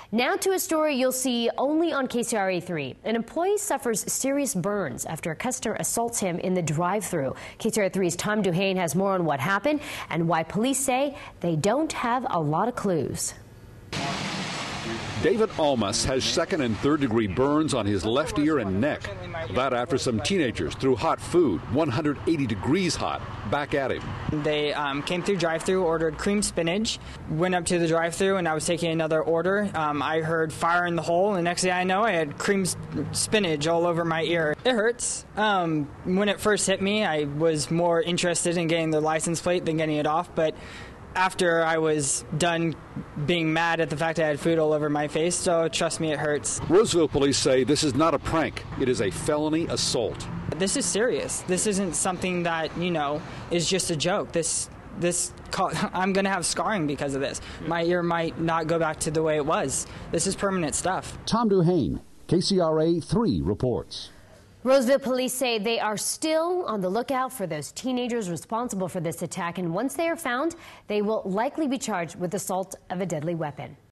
Now to a story you'll see only on KCRA3. An employee suffers serious burns after a customer assaults him in the drive-thru. KCRA3's Tom Duhane has more on what happened and why police say they don't have a lot of clues. David Almas has second and third degree burns on his left ear and neck. That after some teenagers threw hot food, 180 degrees hot, back at him. They came through drive-thru, ordered cream spinach, went up to the drive-thru, and I was taking another order. I heard fire in the hole, and the next thing I know, I had cream spinach all over my ear. It hurts. When it first hit me, I was more interested in getting the license plate than getting it off, but after I was done being mad at the fact I had food all over my face, so trust me, it hurts. Roseville police say this is not a prank. It is a felony assault. This is serious. This isn't something that, is just a joke. I'm going to have scarring because of this. My ear might not go back to the way it was. This is permanent stuff. Tom Duhane, KCRA 3 reports. Roseville police say they are still on the lookout for those teenagers responsible for this attack, and once they are found, they will likely be charged with assault of a deadly weapon.